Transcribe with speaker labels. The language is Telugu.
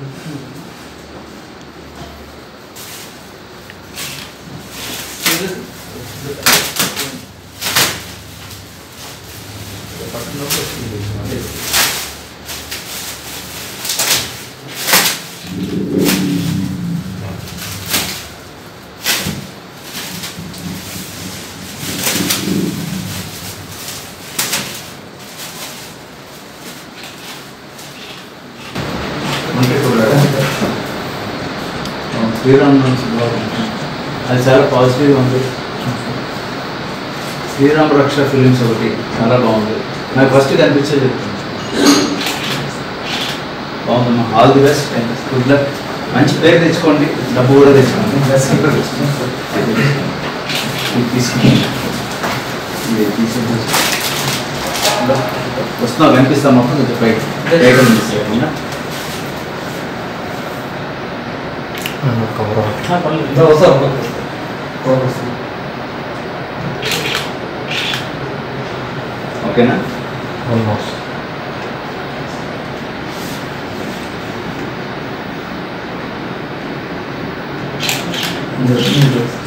Speaker 1: శ్రీరామ్ అది చాలా పాజిటివ్గా ఉంది. శ్రీరామ్ రక్ష ఫిలిమ్స్ ఒకటి చాలా బాగుంది. నాకు ఫస్ట్ కనిపించేది బాగుందమ్మా. All the best and good luck. మంచి పేరు తెచ్చుకోండి, డబ్బు కూడా తెచ్చుకోండి. వస్తున్నావు కనిపిస్తాం మాకు కొంచెం బయట ఓకేనా? ఆల్మోస్ట్